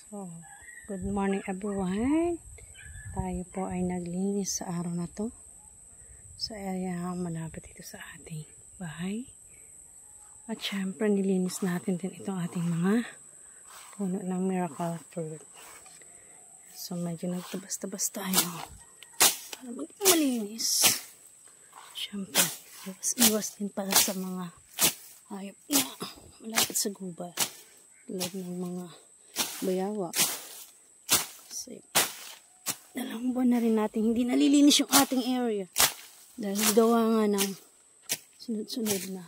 So, good morning everyone. Tayo po ay naglinis sa araw na to sa area malapit ito sa ating bahay. At syempre nilinis natin din itong ating mga puno ng miracle fruit. So medyo nagtabas-tabas tayo para maging malinis. Syempre iwas din para sa mga hayop na malapit sa gubat tulad ng mga bayawa. Kasi dalawang buwan na rin natin hindi nalilinis yung ating area dahil gawa nga ng sunod-sunod na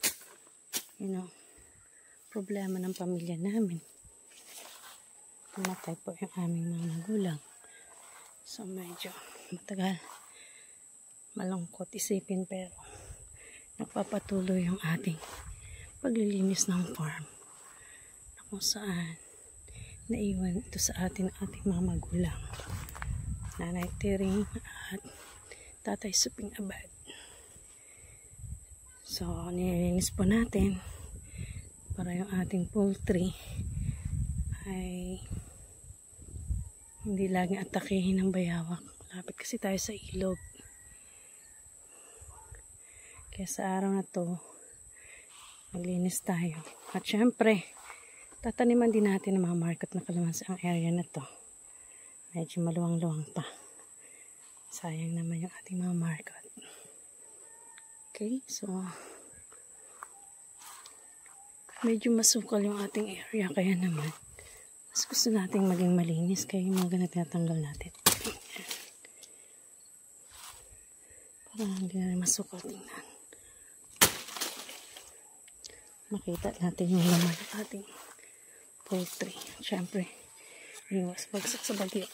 problema ng pamilya namin. Namatay po yung aming mga magulang. So medyo matagal, malungkot isipin, pero nagpapatuloy yung ating paglilinis ng farm na kung saan naiwan ito sa ating mga magulang, Nanay Tering at Tatay Suping Abad. So nililinis po natin para yung ating poultry ay hindi laging atakihin ng bayawak. Lapit kasi tayo sa ilog, kaya sa araw na to maglinis tayo. At syempre tataniman din natin ng mga market na kalamansi ang area na to. Medyo maluwang-luwang pa. Sayang naman yung ating mga market. Okay, so medyo masukal yung ating area, kaya naman mas gusto nating maging malinis, kaya yung mga ganito natanggal natin para hindi na rin masukal tingnan. Makita natin yung laman ng ating poultry. Siyempre iwas bagsak sa bagyo.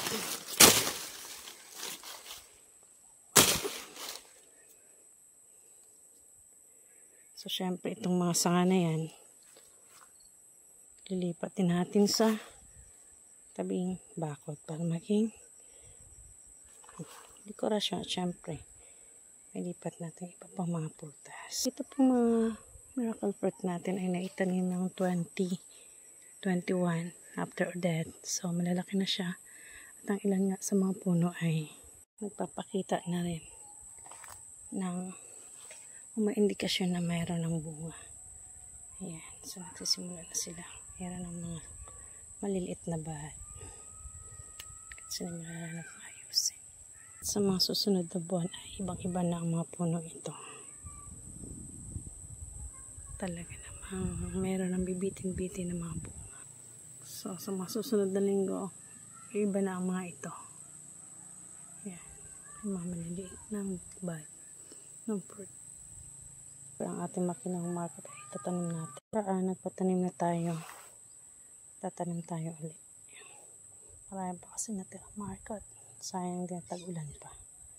So syempre itong mga sanga na yan lilipat din natin sa tabing bakod para maging dekorasyon. Syempre ilipat natin iba pang mga prutas. Ito pong mga miracle fruit natin ay naitanim ng 2021 after death. So malalaki na siya. At ang ilan nga sa mga puno ay nagpapakita na rin ng umaindikasyon na mayroon ng bunga. Ayan. So nagsisimula na sila. Mayroon ng mga maliliit na bahad. Kasi naglalala ng ayusin. Sa mga susunod na buwan ay ibang-iba na ang mga puno ito. Talaga namang mayroon ng bibitin-bitin na mga bunga. So sa mga susunod na linggo, iba na ang mga ito. Ayan. Ang mga maliliit ng bud ng fruit. Ang ating makinang market ay tatanim natin. Nagpatanim na tayo. Tatanim tayo ulit. Marami pa kasi natirang market. Sayang din tag-ulan pa.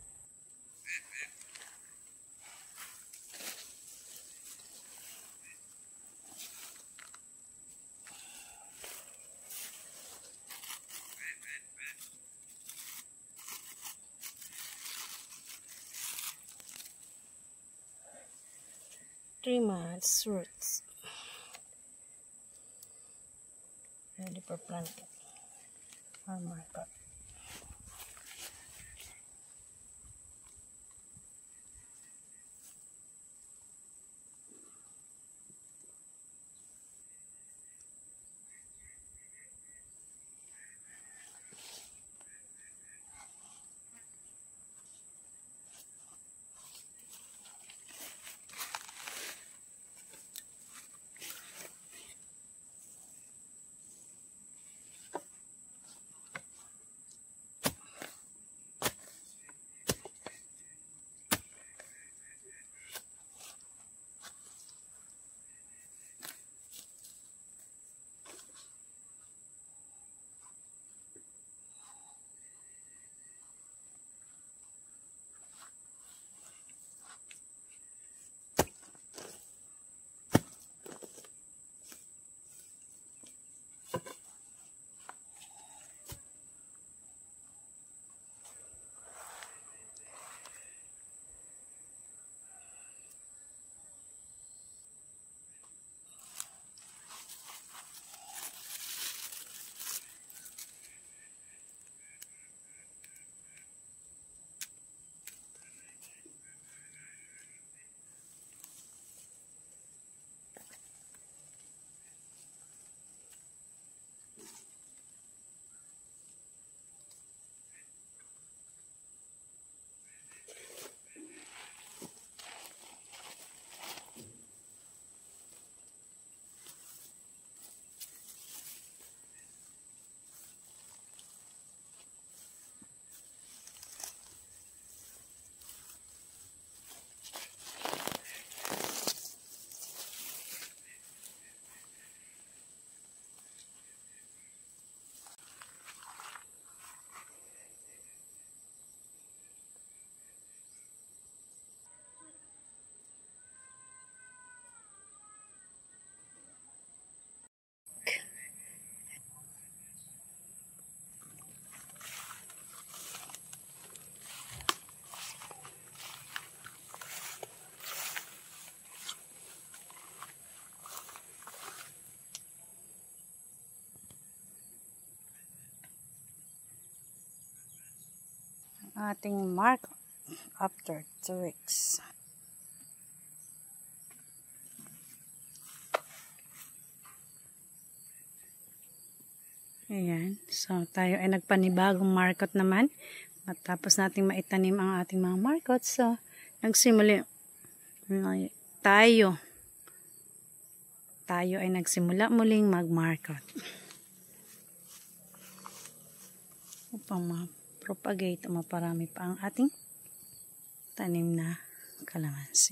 Three months roots ready for planting or market. ating mark after 2 weeks. Ayan. So, tayo ay nagpanibagong markot naman. Matapos nating maitanim ang ating mga markot. So, nagsimula tayo ay nagsimula muling mag-markot. Upang ma-propagate o maparami pa ang ating tanim na kalamansi.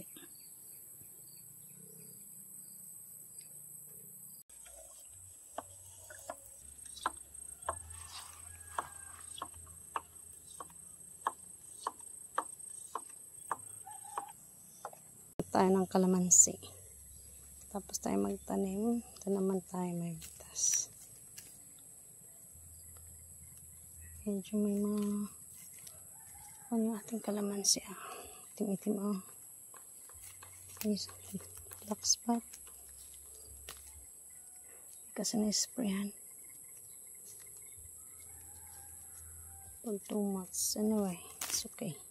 Tayo ng kalamansi. Tapos tayo magtanim. Ito naman tayo may bitas. Medyo may mga ano yung ating kalamansi itim-itim black spot kasi na-sprayan pag 2 months anyway, it's okay.